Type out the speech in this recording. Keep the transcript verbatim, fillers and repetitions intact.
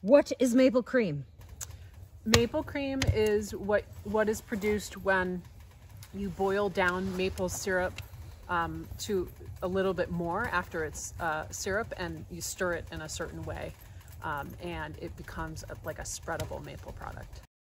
What is maple cream? Maple cream is what, what is produced when you boil down maple syrup um, to a little bit more after it's uh, syrup, and you stir it in a certain way, um, and it becomes a, like a spreadable maple product.